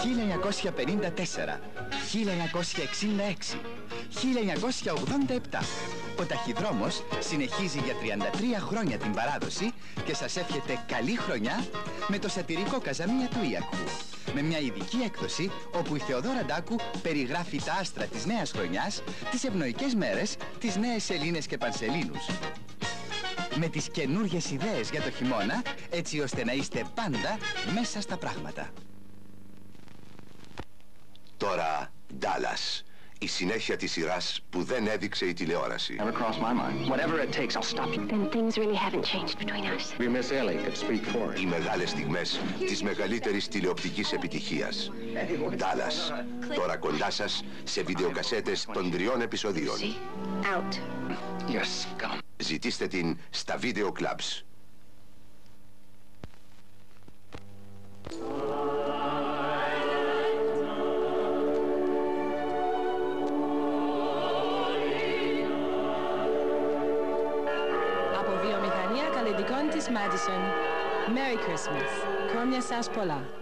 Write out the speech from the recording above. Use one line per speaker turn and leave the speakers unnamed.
1954, 1966, 1987. Ο ταχυδρόμος συνεχίζει για 33 χρόνια την παράδοση και σας εύχεται καλή χρονιά με το σατυρικό Καζαμία του Ιακού. Με μια ειδική έκδοση όπου η Θεοδόρα Ντάκου περιγράφει τα άστρα της νέας χρονιάς, τις ευνοϊκές μέρες, τις νέες Σελήνες και Πανσελίνους. Με τις καινούργιες ιδέες για το χειμώνα, έτσι ώστε να είστε πάντα μέσα στα πράγματα.
Τώρα, Dallas. Η συνέχεια της σειράς που δεν έδειξε η τηλεόραση. Οι μεγάλες στιγμές της μεγαλύτερης τηλεοπτικής επιτυχίας. Dallas. Τώρα κοντά σας σε βιντεοκασέτες των 3 επεισοδίων. Ζητήστε την στα Video Clubs.
Από βιομηχανία καλλιτικών της Madison. Merry Christmas. Χρόνια σας πολλά.